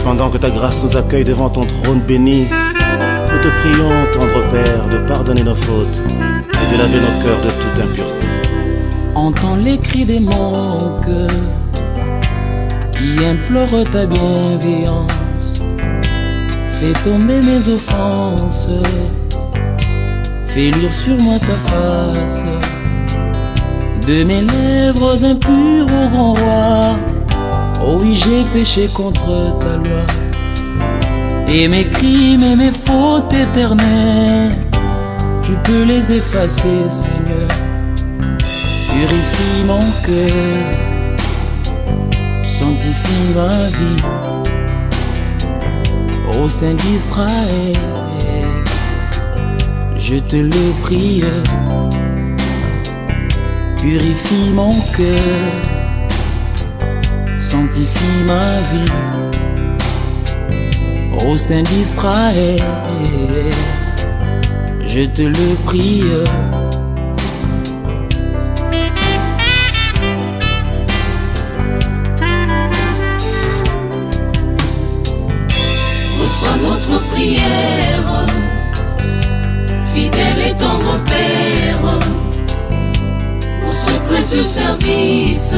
Pendant que ta grâce nous accueille devant ton trône béni, nous te prions, tendre Père, de pardonner nos fautes et de laver nos cœurs de toute impureté. Entends les cris de mon cœur qui implore ta bienveillance. Fais tomber mes offenses, fais luire sur moi ta face. De mes lèvres impures au grand roi, oh oui, j'ai péché contre ta loi. Et mes crimes et mes fautes éternelles, tu peux les effacer, Seigneur. Purifie mon cœur, sanctifie ma vie, ô Saint d'Israël, je te le prie. Purifie mon cœur, sanctifie ma vie, ô Saint d'Israël, je te le prie. Reçois notre prière, fidèle et tendre Père, pour ce précieux service,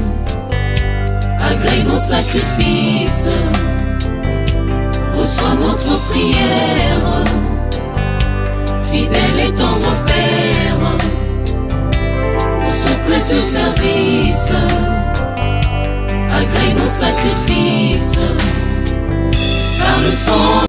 agrée nos sacrifices. Reçois notre prière, fidèle et tendre Père, pour ce précieux service, agrée nos sacrifices. Car le sang